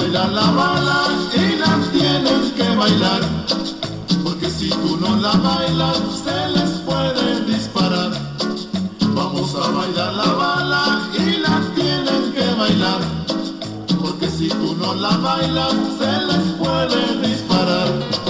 bailar la bala y la tienes que bailar, porque si tú no la bailas se les puede disparar. Vamos a bailar la bala y la tienen que bailar, porque si tú no la bailas se les puede disparar.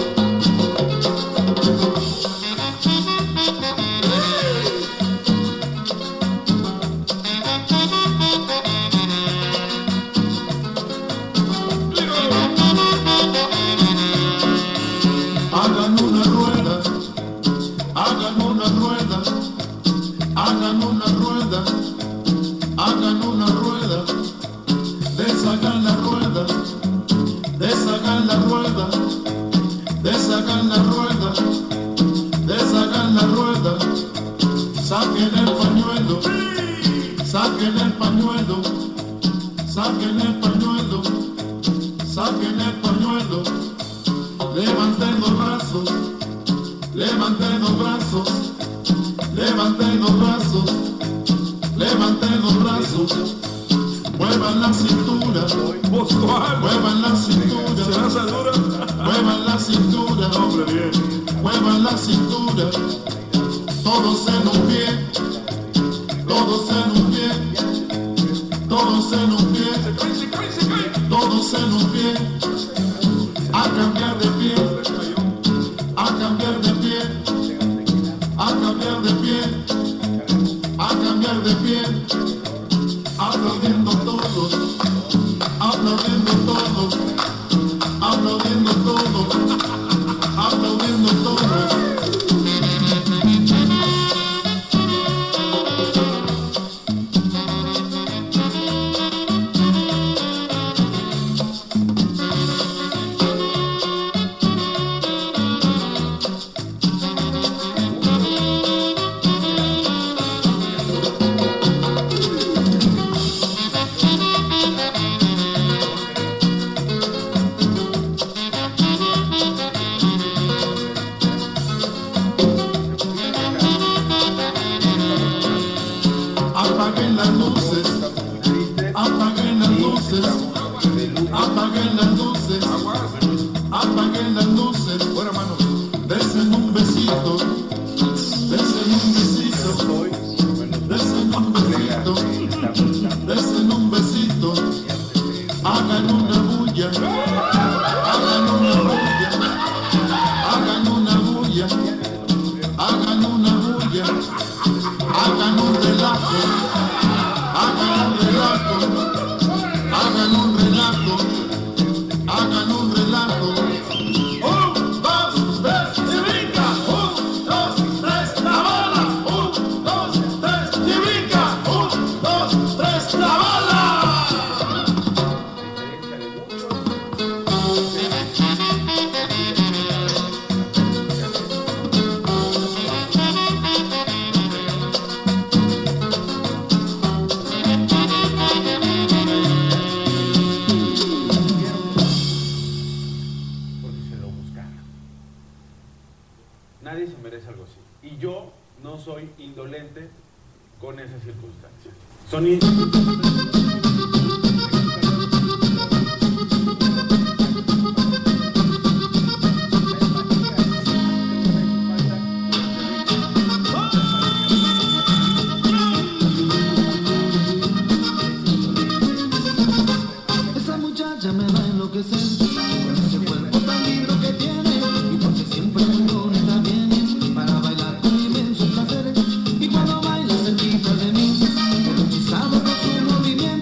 Hagan una rueda, hagan una rueda, hagan una rueda, hagan una rueda, deshagan la rueda, deshagan la rueda, deshagan la rueda, deshagan la rueda, saquen el pañuelo, saquen el pañuelo, saquen el pañuelo, saquen el pañuelo, levanten los brazos, levanten los brazos, levanten los brazos, levanten los brazos, muevan la cintura, muevan la cintura, muevan la cintura, muevan la cintura, todos en un pie, todos en un pie, todos en un pie, todos en un pie, a cambiar de pie, a cambiar de pie, a cambiar de pie, a cambiar de pie, aplaudiendo todos, aplaudiendo todos, aplaudiendo todos, aplaudiendo todos. Apaguen las luces, apaguen las luces, apaguen las luces, apaguen las luces. Bueno, hermano, desen un besito, desen un besito, desen un besito, desen un besito. Hagan una bulla, hagan una bulla, hagan una bulla, hagan una bulla, hagan un relajo, hagan un relajo, hagan un relajo, hagan un relajo. Un, dos, tres, y brinca. Un, dos, tres, la bala. Un, dos, tres, y brinca. Un, dos, tres, la bala. Nadie se merece algo así. Y yo no soy indolente con esas circunstancias. Esa muchacha me va a enloquecer con ese cuerpo tan lindo que tiene, y porque siempre muy bonita viene para bailar con inmensos placeres, y cuando baila cerquita de mí, hipnotizado por su movimiento.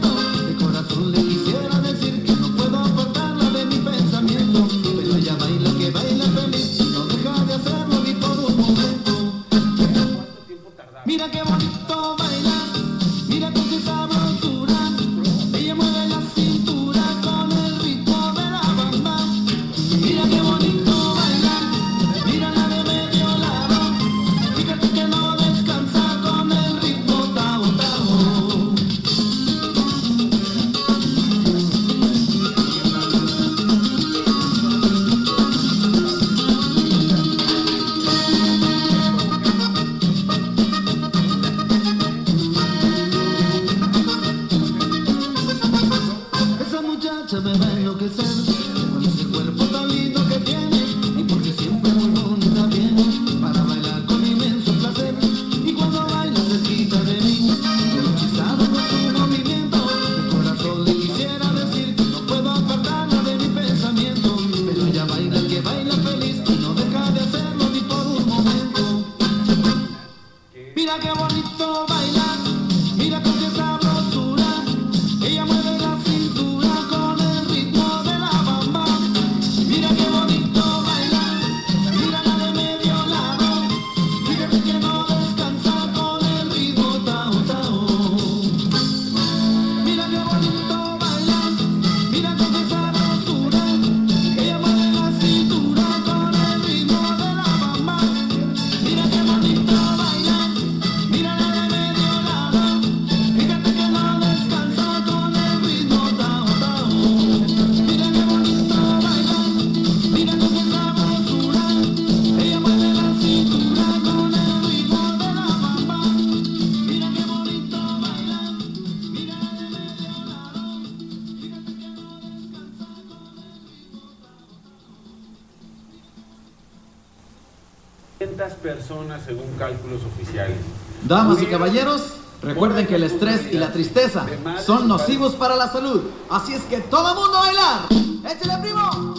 200 personas según cálculos oficiales. Damas y caballeros, recuerden que el estrés y la tristeza son nocivos para la salud. Así es que todo mundo a bailar. ¡Échale, primo!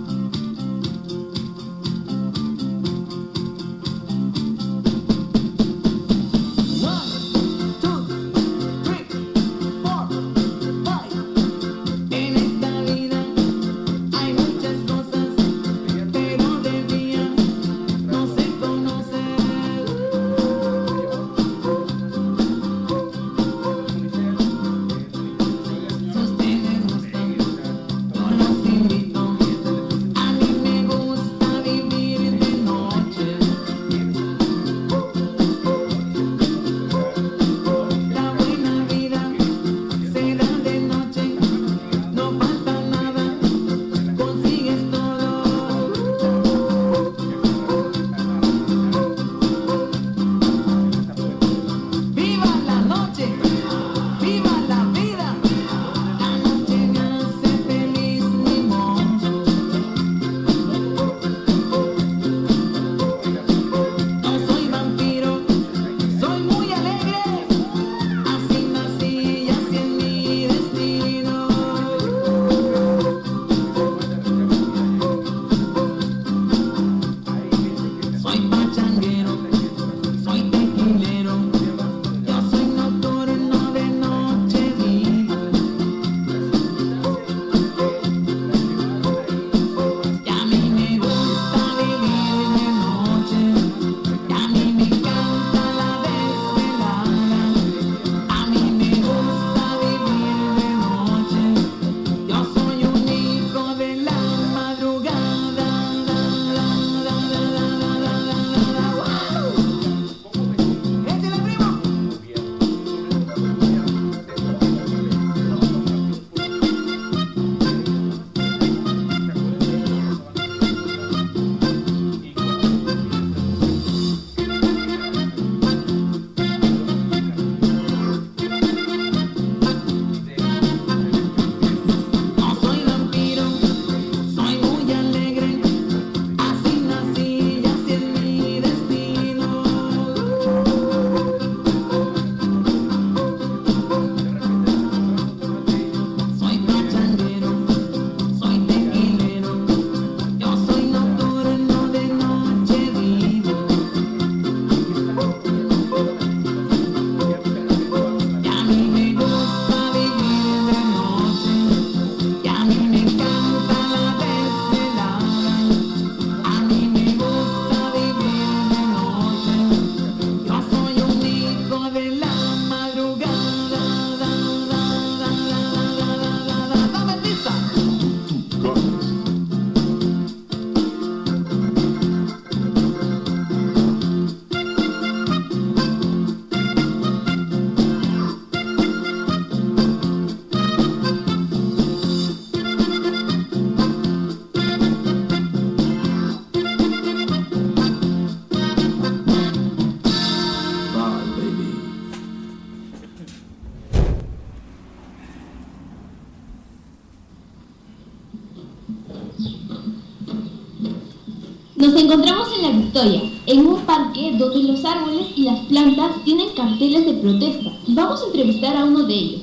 Nos encontramos en La Victoria, en un parque donde los árboles y las plantas tienen carteles de protesta. Vamos a entrevistar a uno de ellos.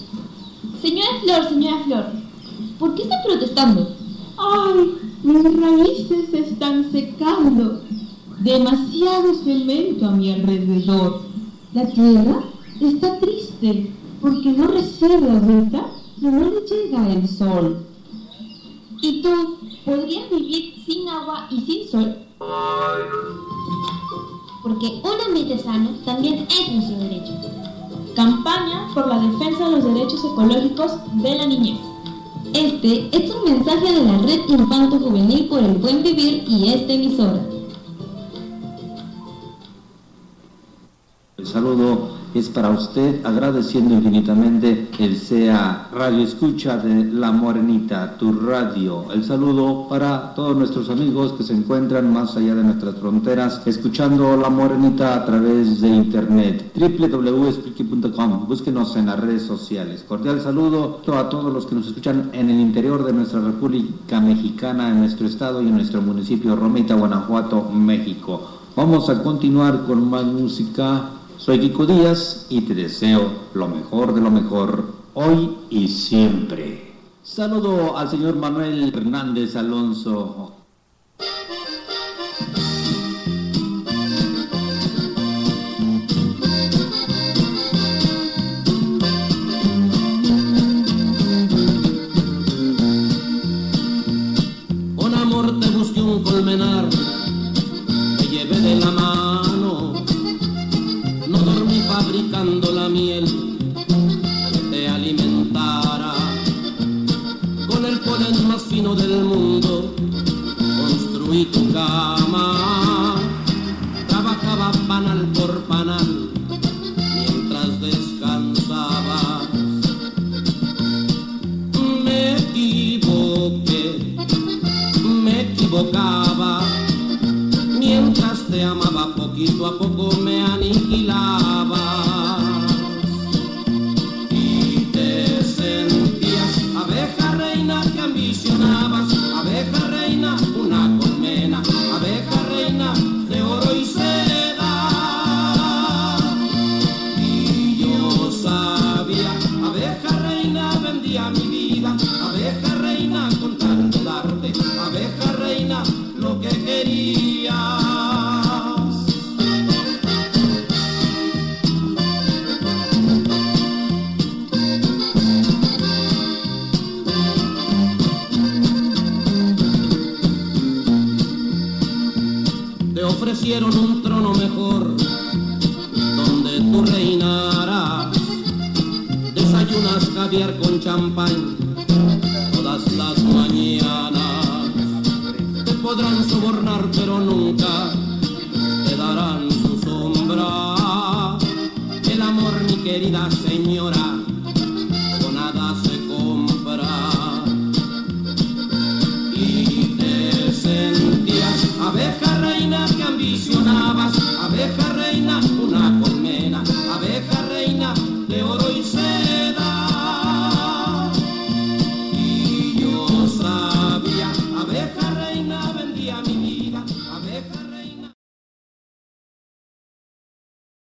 Señora Flor, ¿por qué está protestando? ¡Ay! Mis raíces se están secando. Demasiado cemento a mi alrededor. La tierra está triste porque no recibe agüita y no le llega el sol. ¿Y tú podrías vivir sin agua y sin sol? Porque un ambiente sano también es nuestro derecho. Campaña por la defensa de los derechos ecológicos de la niñez. Este es un mensaje de la Red Infanto Juvenil por el Buen Vivir y esta emisora. El saludo es para usted, agradeciendo infinitamente el sea Radio Escucha de La Morenita, tu radio. El saludo para todos nuestros amigos que se encuentran más allá de nuestras fronteras, escuchando La Morenita a través de internet, www.spreaker.com. Búsquenos en las redes sociales. Cordial saludo a todos los que nos escuchan en el interior de nuestra República Mexicana, en nuestro estado y en nuestro municipio, Romita, Guanajuato, México. Vamos a continuar con más música. Soy Kiko Díaz y te deseo lo mejor de lo mejor, hoy y siempre. Saludo al señor Manuel Hernández Alonso. Con amor te busqué un colmenar, te llevé de la mano, no dormí fabricando la miel que te alimentara. Con el polen más fino del mundo construí tu cama, trabajaba panal por panal mientras descansabas. Me equivoqué, me equivocaba, mientras te amaba poquito a poco me aniquilaba. Y te sentías abeja reina que ambicionabas, abeja reina, una colmena, abeja reina de oro y seda. Y yo sabía, abeja reina vendía mi vida, abeja reina con tal de darte, abeja reina lo que querías. Te ofrecieron un trono mejor donde tú reinaras, desayunas caviar con champán todas las mañanas. Te podrán sobornar pero nunca te darán su sombra. El amor, mi querida señora,